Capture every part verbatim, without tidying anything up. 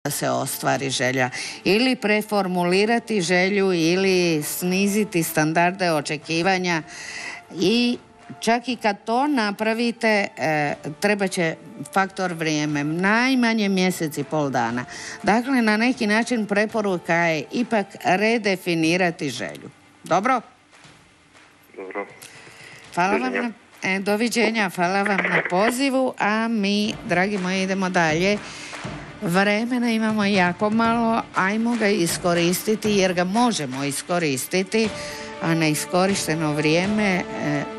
da se ostvari želja. Ili preformulirati želju ili sniziti standarde očekivanja i čak i kad to napravite, e, treba će faktor vrijeme, najmanje mjesec i pol dana. Dakle, na neki način preporuka je ipak redefinirati želju. Dobro? Dobro. Hvala vam na, e, doviđenja, hvala vam na pozivu, a mi, dragi moji, idemo dalje. Vremena imamo jako malo, ajmo ga iskoristiti jer ga možemo iskoristiti, a neiskorišteno vrijeme e,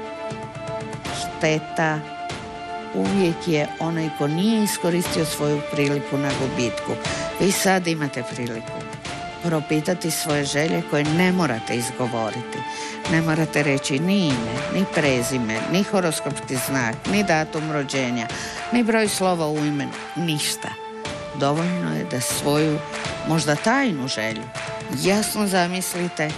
šteta uvijek je onaj ko nije iskoristio svoju priliku na gubitku. Vi sad imate priliku propitati svoje želje koje ne morate izgovoriti. Ne morate reći ni ime, ni prezime, ni horoskopski znak, ni datum rođenja, ni broj slova u imenu, ništa. Dovoljno je da svoju, možda tajnu želju, jasno zamislite,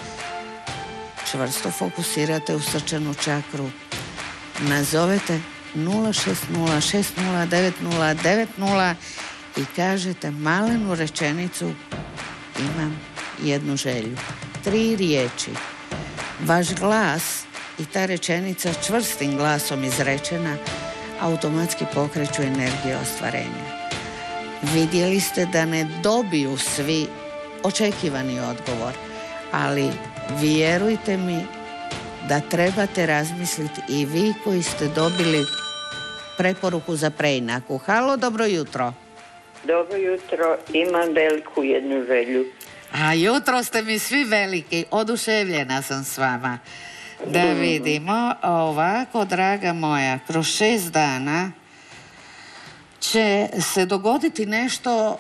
čvrsto fokusirate u srčanu čakru, nazovete nula šest nula šest nula devet nula devet nula i kažete malenu rečenicu: imam jednu želju. Tri riječi. Vaš glas i ta rečenica čvrstim glasom izrečena automatski pokreću energiju ostvarenja. Vidjeli ste da ne dobiju svi očekivani odgovor, ali vjerujte mi da trebate razmisliti i vi koji ste dobili preporuku za preinaku. Halo, dobro jutro. Dobro jutro, imam veliku jednu želju. A jutro ste mi svi veliki, oduševljena sam s vama. Da vidimo, ovako, draga moja, kroz šest dana će se dogoditi nešto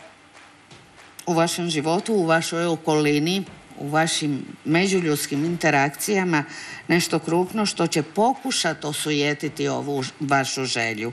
u vašem životu, u vašoj okolini, u vašim međuljudskim interakcijama, nešto krupno što će pokušati osujetiti ovu vašu želju.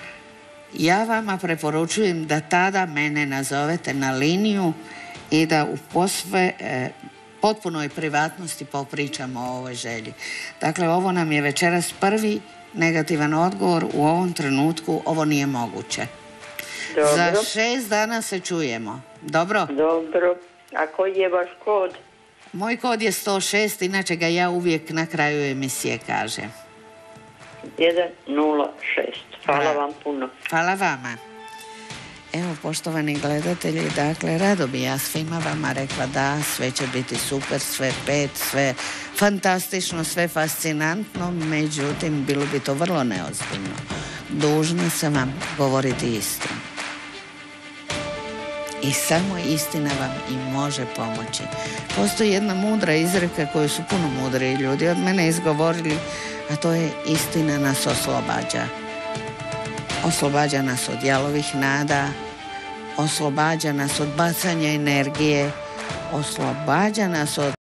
Ja vama preporučujem da tada mene nazovete na liniju i da u posve e, potpunoj privatnosti popričamo o ovoj želji. Dakle, ovo nam je večeras prvi negativan odgovor. U ovom trenutku ovo nije moguće. Dobro. Za šest dana se čujemo. Dobro? Dobro. A koji je vaš kod? Moj kod je sto šest, inače ga ja uvijek na kraju emisije kažem. jedan nula šest. Hvala vam puno. Hvala vama. Evo, poštovani gledatelji, dakle, rado bi ja svima vama rekla da sve će biti super, sve pet, sve fantastično, sve fascinantno, međutim, bilo bi to vrlo neozbiljno. Dužna sam vam govoriti istinu. I samo istina vam i može pomoći. Postoji jedna mudra izreka koju su puno mudri ljudi od mene izgovorili, a to je: istina nas oslobađa. Oslobađa nas od jalovih nada, oslobađa nas od bacanja energije, oslobađa nas od